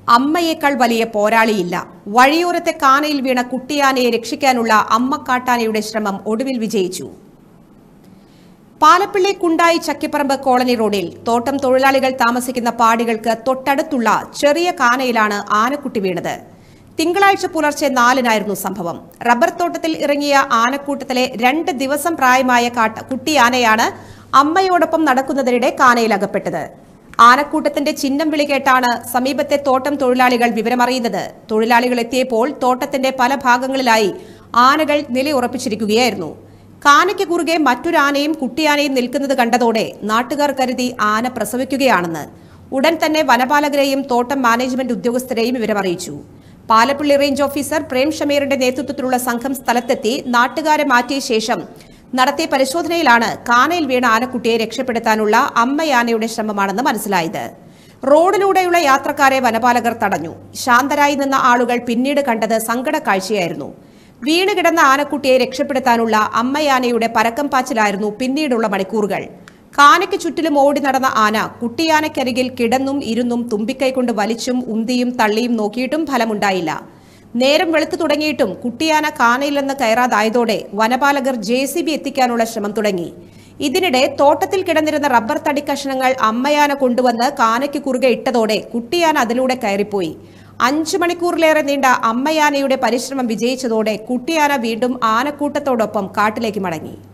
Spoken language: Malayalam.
അമ്മയേക്കാൾ വലിയ പോരാളിയില്ല. വഴിയോരത്തെ കാനയിൽ വീണ കുട്ടിയാനയെ രക്ഷിക്കാനുള്ള അമ്മക്കാട്ടാനയുടെ ശ്രമം ഒടുവിൽ വിജയിച്ചു. പാലപ്പിള്ളി കുണ്ടായി ചക്കിപ്പറമ്പ് കോളനി റോഡിൽ തോട്ടം തൊഴിലാളികൾ താമസിക്കുന്ന പാടികൾക്ക് തൊട്ടടുത്തുള്ള ചെറിയ കാനയിലാണ് ആനക്കുട്ടി വീണത്. തിങ്കളാഴ്ച പുലർച്ചെ 4-നായിരുന്നു സംഭവം. റബ്ബർ തോട്ടത്തിൽ ഇറങ്ങിയ ആനക്കൂട്ടത്തിലെ 2 ദിവസം പ്രായമായ കുട്ടിയാനയാണ് അമ്മയോടൊപ്പം നടക്കുന്നതിനിടെ കാനയിൽ അകപ്പെട്ടത്. ആനക്കൂട്ടത്തിന്റെ ചിഹ്നം വിളി കേട്ടാണ് സമീപത്തെ തോട്ടം തൊഴിലാളികൾ വിവരമറിയുന്നത്. തൊഴിലാളികൾ എത്തിയപ്പോൾ തോട്ടത്തിന്റെ പല ഭാഗങ്ങളിലായി ആനകൾ നിലയുറപ്പിച്ചിരിക്കുകയായിരുന്നു. കാനയ്ക്ക് കുറുകെ മറ്റൊരാനയും കുട്ടിയാനയും നിൽക്കുന്നത് കണ്ടതോടെ നാട്ടുകാർ കരുതി ആന പ്രസവിക്കുകയാണെന്ന്. ഉടൻ തന്നെ വനപാലകരെയും തോട്ടം മാനേജ്മെന്റ് ഉദ്യോഗസ്ഥരെയും വിവരമറിയിച്ചു. പാലപ്പിള്ളി റേഞ്ച് ഓഫീസർ പ്രേം ഷമീറിന്റെ നേതൃത്വത്തിലുള്ള സംഘം സ്ഥലത്തെത്തി നാട്ടുകാരെ മാറ്റിയ ശേഷം നടത്തിയ പരിശോധനയിലാണ് കാനയിൽ വീണ ആനക്കുട്ടിയെ രക്ഷപ്പെടുത്താനുള്ള അമ്മയാനയുടെ ശ്രമമാണെന്ന് മനസ്സിലായത്. റോഡിലൂടെയുള്ള യാത്രക്കാരെ വനപാലകർ തടഞ്ഞു. ശാന്തരായി നിന്ന ആളുകൾ പിന്നീട് കണ്ടത് സങ്കട കാഴ്ചയായിരുന്നു. വീണ് കിടന്ന ആനക്കുട്ടിയെ രക്ഷപ്പെടുത്താനുള്ള അമ്മയാനയുടെ പരക്കം പാച്ചിലായിരുന്നു പിന്നീടുള്ള മണിക്കൂറുകൾ. കാനയ്ക്ക് ചുറ്റിലും ഓടി നടന്ന ആന കുട്ടിയാനയ്ക്കരികിൽ കിടന്നും ഇരുന്നും തുമ്പിക്കൈ കൊണ്ട് വലിച്ചും ഉന്തിയും തള്ളിയും നോക്കിയിട്ടും ഫലമുണ്ടായില്ല. നേരം വെളുത്തു തുടങ്ങിയിട്ടും കുട്ടിയാന കാനയിൽ നിന്ന് കയറാതായതോടെ വനപാലകർ JCB എത്തിക്കാനുള്ള ശ്രമം തുടങ്ങി. ഇതിനിടെ തോട്ടത്തിൽ കിടന്നിരുന്ന റബ്ബർ തടി കഷണങ്ങൾ അമ്മയാന കൊണ്ടുവന്ന് കാനയ്ക്ക് കുറുകെ ഇട്ടതോടെ കുട്ടിയാന അതിലൂടെ കയറിപ്പോയി. 5 മണിക്കൂറിലേറെ നീണ്ട അമ്മയാനയുടെ പരിശ്രമം വിജയിച്ചതോടെ കുട്ടിയാന വീണ്ടും ആനക്കൂട്ടത്തോടൊപ്പം കാട്ടിലേക്ക് മടങ്ങി.